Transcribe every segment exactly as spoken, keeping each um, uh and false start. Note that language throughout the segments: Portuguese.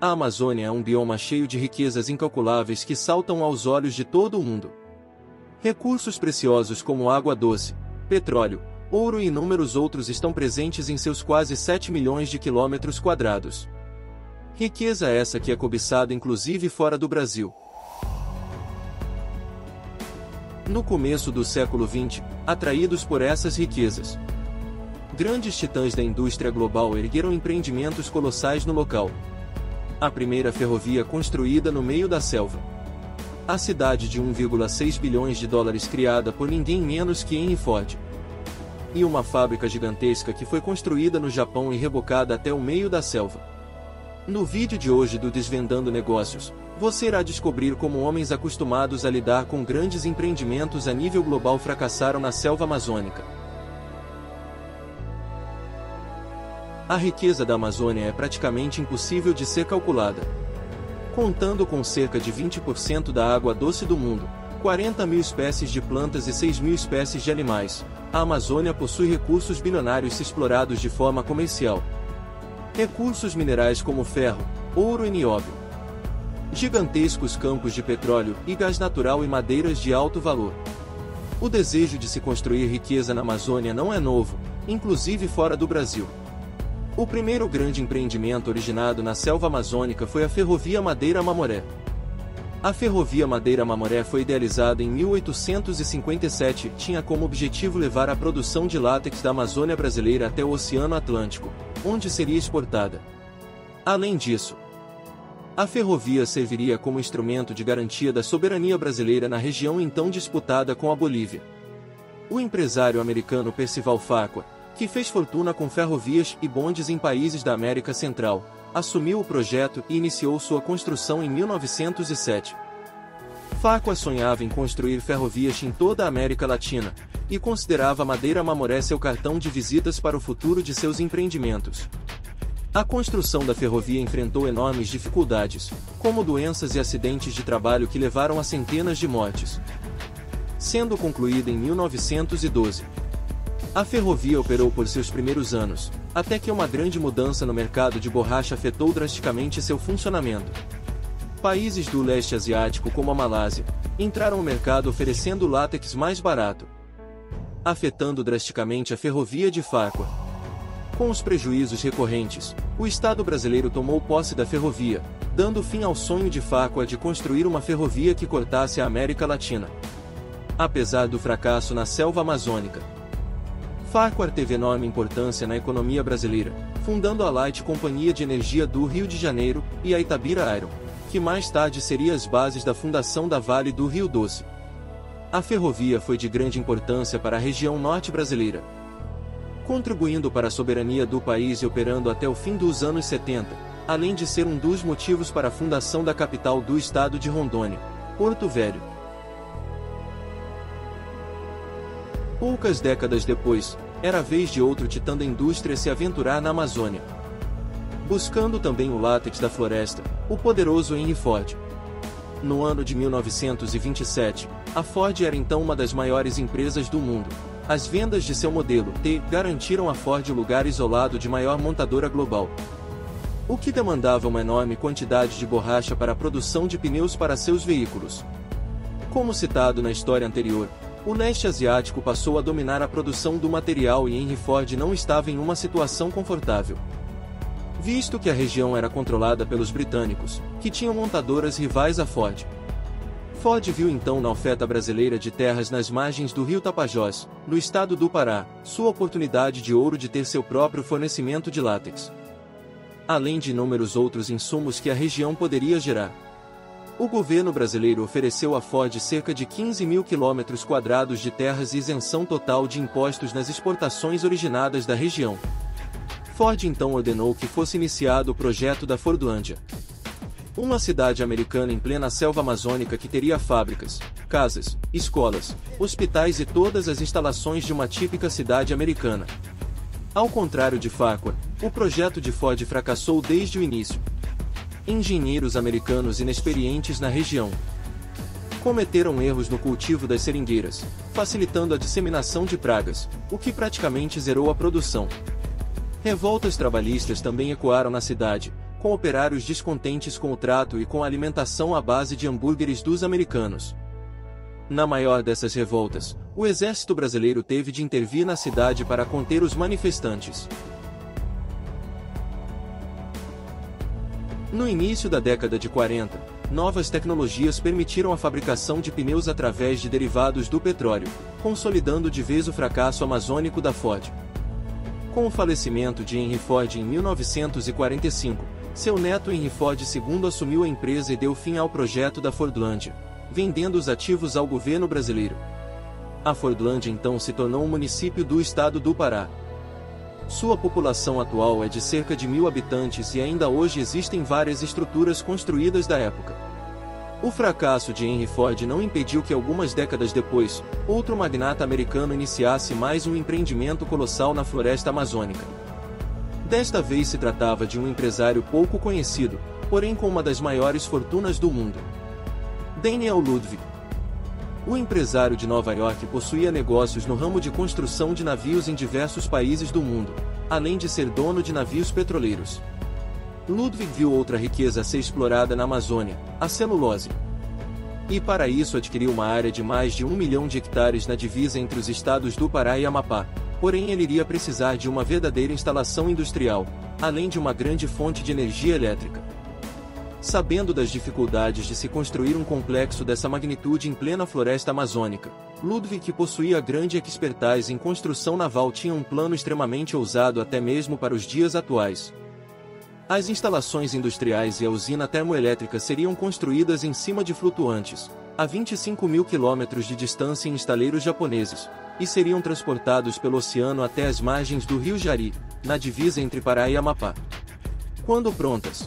A Amazônia é um bioma cheio de riquezas incalculáveis que saltam aos olhos de todo o mundo. Recursos preciosos como água doce, petróleo, ouro e inúmeros outros estão presentes em seus quase sete milhões de quilômetros quadrados. Riqueza essa que é cobiçada inclusive fora do Brasil. No começo do século vinte, atraídos por essas riquezas, grandes titãs da indústria global ergueram empreendimentos colossais no local. A primeira ferrovia construída no meio da selva. A cidade de um vírgula seis bilhões de dólares criada por ninguém menos que Henry Ford. E uma fábrica gigantesca que foi construída no Japão e rebocada até o meio da selva. No vídeo de hoje do Desvendando Negócios, você irá descobrir como homens acostumados a lidar com grandes empreendimentos a nível global fracassaram na selva amazônica. A riqueza da Amazônia é praticamente impossível de ser calculada. Contando com cerca de vinte por cento da água doce do mundo, quarenta mil espécies de plantas e seis mil espécies de animais, a Amazônia possui recursos bilionários explorados de forma comercial. Recursos minerais como ferro, ouro e nióbio. Gigantescos campos de petróleo e gás natural e madeiras de alto valor. O desejo de se construir riqueza na Amazônia não é novo, inclusive fora do Brasil. O primeiro grande empreendimento originado na selva amazônica foi a Ferrovia Madeira-Mamoré. A Ferrovia Madeira-Mamoré foi idealizada em mil oitocentos e cinquenta e sete e tinha como objetivo levar a produção de látex da Amazônia brasileira até o Oceano Atlântico, onde seria exportada. Além disso, a ferrovia serviria como instrumento de garantia da soberania brasileira na região então disputada com a Bolívia. O empresário americano Percival Farquhar, que fez fortuna com ferrovias e bondes em países da América Central, assumiu o projeto e iniciou sua construção em mil novecentos e sete. Farquhar sonhava em construir ferrovias em toda a América Latina, e considerava Madeira-Mamoré seu cartão de visitas para o futuro de seus empreendimentos. A construção da ferrovia enfrentou enormes dificuldades, como doenças e acidentes de trabalho que levaram a centenas de mortes. Sendo concluída em mil novecentos e doze. A ferrovia operou por seus primeiros anos, até que uma grande mudança no mercado de borracha afetou drasticamente seu funcionamento. Países do leste asiático como a Malásia, entraram no mercado oferecendo látex mais barato, afetando drasticamente a ferrovia de Farquhar. Com os prejuízos recorrentes, o Estado brasileiro tomou posse da ferrovia, dando fim ao sonho de Farquhar de construir uma ferrovia que cortasse a América Latina. Apesar do fracasso na selva amazônica, Farquhar teve enorme importância na economia brasileira, fundando a Light Companhia de Energia do Rio de Janeiro e a Itabira Iron, que mais tarde seria as bases da fundação da Vale do Rio Doce. A ferrovia foi de grande importância para a região norte brasileira, contribuindo para a soberania do país e operando até o fim dos anos setenta, além de ser um dos motivos para a fundação da capital do estado de Rondônia, Porto Velho. Poucas décadas depois, era a vez de outro titã da indústria se aventurar na Amazônia. Buscando também o látex da floresta, o poderoso Henry Ford. No ano de mil novecentos e vinte e sete, a Ford era então uma das maiores empresas do mundo. As vendas de seu modelo T garantiram a Ford o lugar isolado de maior montadora global, o que demandava uma enorme quantidade de borracha para a produção de pneus para seus veículos. Como citado na história anterior, o leste asiático passou a dominar a produção do material e Henry Ford não estava em uma situação confortável, visto que a região era controlada pelos britânicos, que tinham montadoras rivais à Ford. Ford viu então na oferta brasileira de terras nas margens do rio Tapajós, no estado do Pará, sua oportunidade de ouro de ter seu próprio fornecimento de látex, além de inúmeros outros insumos que a região poderia gerar. O governo brasileiro ofereceu à Ford cerca de quinze mil quilômetros quadrados de terras e isenção total de impostos nas exportações originadas da região. Ford então ordenou que fosse iniciado o projeto da Fordlândia, uma cidade americana em plena selva amazônica que teria fábricas, casas, escolas, hospitais e todas as instalações de uma típica cidade americana. Ao contrário de Farquhar, o projeto de Ford fracassou desde o início. Engenheiros americanos inexperientes na região cometeram erros no cultivo das seringueiras, facilitando a disseminação de pragas, o que praticamente zerou a produção. Revoltas trabalhistas também ecoaram na cidade, com operários descontentes com o trato e com a alimentação à base de hambúrgueres dos americanos. Na maior dessas revoltas, o exército brasileiro teve de intervir na cidade para conter os manifestantes. No início da década de quarenta, novas tecnologias permitiram a fabricação de pneus através de derivados do petróleo, consolidando de vez o fracasso amazônico da Ford. Com o falecimento de Henry Ford em mil novecentos e quarenta e cinco, seu neto Henry Ford segundo assumiu a empresa e deu fim ao projeto da Fordlândia, vendendo os ativos ao governo brasileiro. A Fordlândia então se tornou um município do estado do Pará. Sua população atual é de cerca de mil habitantes e ainda hoje existem várias estruturas construídas da época. O fracasso de Henry Ford não impediu que algumas décadas depois, outro magnata americano iniciasse mais um empreendimento colossal na floresta amazônica. Desta vez se tratava de um empresário pouco conhecido, porém com uma das maiores fortunas do mundo. Daniel Ludwig. O empresário de Nova York possuía negócios no ramo de construção de navios em diversos países do mundo, além de ser dono de navios petroleiros. Ludwig viu outra riqueza a ser explorada na Amazônia, a celulose. E para isso adquiriu uma área de mais de um milhão de hectares na divisa entre os estados do Pará e Amapá, porém ele iria precisar de uma verdadeira instalação industrial, além de uma grande fonte de energia elétrica. Sabendo das dificuldades de se construir um complexo dessa magnitude em plena floresta amazônica, Ludwig, que possuía grande expertise em construção naval, tinha um plano extremamente ousado até mesmo para os dias atuais. As instalações industriais e a usina termoelétrica seriam construídas em cima de flutuantes, a vinte e cinco mil quilômetros de distância em estaleiros japoneses, e seriam transportados pelo oceano até as margens do rio Jari, na divisa entre Pará e Amapá. Quando prontas,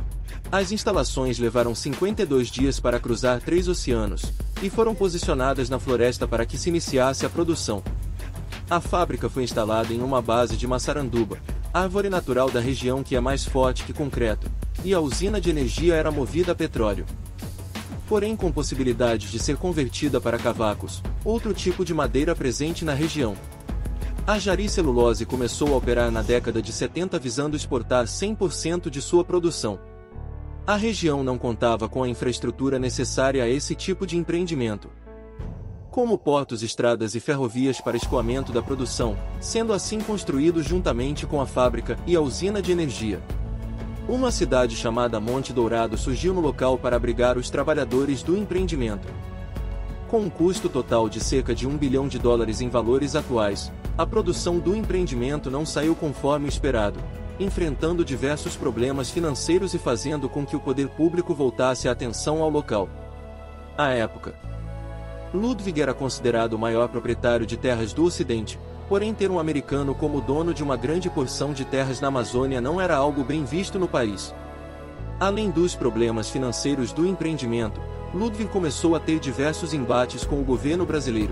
as instalações levaram cinquenta e dois dias para cruzar três oceanos, e foram posicionadas na floresta para que se iniciasse a produção. A fábrica foi instalada em uma base de maçaranduba, árvore natural da região que é mais forte que concreto, e a usina de energia era movida a petróleo. Porém com possibilidade de ser convertida para cavacos, outro tipo de madeira presente na região. A Jari Celulose começou a operar na década de setenta visando exportar cem por cento de sua produção. A região não contava com a infraestrutura necessária a esse tipo de empreendimento, como portos, estradas e ferrovias para escoamento da produção, sendo assim construídos juntamente com a fábrica e a usina de energia. Uma cidade chamada Monte Dourado surgiu no local para abrigar os trabalhadores do empreendimento. Com um custo total de cerca de um bilhão de dólares em valores atuais, a produção do empreendimento não saiu conforme o esperado, enfrentando diversos problemas financeiros e fazendo com que o poder público voltasse a atenção ao local. À época, Ludwig era considerado o maior proprietário de terras do Ocidente, porém ter um americano como dono de uma grande porção de terras na Amazônia não era algo bem visto no país. Além dos problemas financeiros do empreendimento, Ludwig começou a ter diversos embates com o governo brasileiro,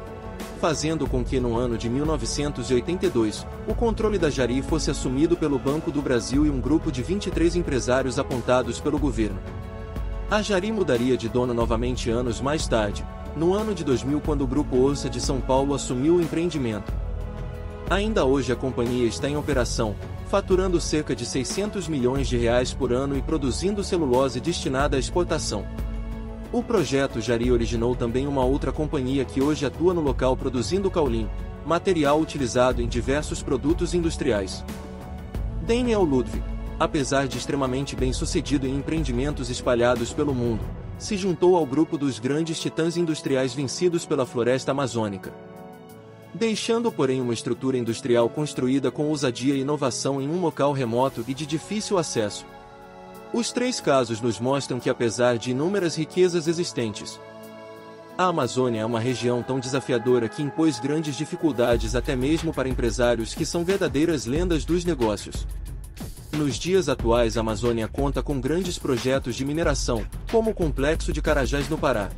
fazendo com que no ano de mil novecentos e oitenta e dois, o controle da Jari fosse assumido pelo Banco do Brasil e um grupo de vinte e três empresários apontados pelo governo. A Jari mudaria de dono novamente anos mais tarde, no ano de dois mil, quando o Grupo Orsa de São Paulo assumiu o empreendimento. Ainda hoje a companhia está em operação, faturando cerca de seiscentos milhões de reais por ano e produzindo celulose destinada à exportação. O projeto Jari originou também uma outra companhia que hoje atua no local produzindo caulim, material utilizado em diversos produtos industriais. Daniel Ludwig, apesar de extremamente bem-sucedido em empreendimentos espalhados pelo mundo, se juntou ao grupo dos grandes titãs industriais vencidos pela floresta amazônica, deixando porém uma estrutura industrial construída com ousadia e inovação em um local remoto e de difícil acesso. Os três casos nos mostram que, apesar de inúmeras riquezas existentes, a Amazônia é uma região tão desafiadora que impôs grandes dificuldades até mesmo para empresários que são verdadeiras lendas dos negócios. Nos dias atuais, a Amazônia conta com grandes projetos de mineração, como o Complexo de Carajás no Pará,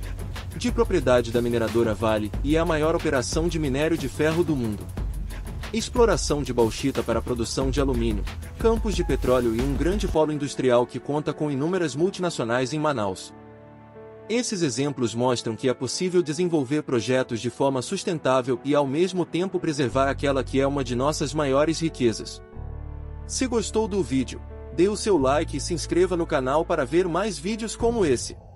de propriedade da mineradora Vale, e é a maior operação de minério de ferro do mundo. Exploração de bauxita para a produção de alumínio, campos de petróleo e um grande polo industrial que conta com inúmeras multinacionais em Manaus. Esses exemplos mostram que é possível desenvolver projetos de forma sustentável e ao mesmo tempo preservar aquela que é uma de nossas maiores riquezas. Se gostou do vídeo, Dê o seu like e se inscreva no canal para ver mais vídeos como esse.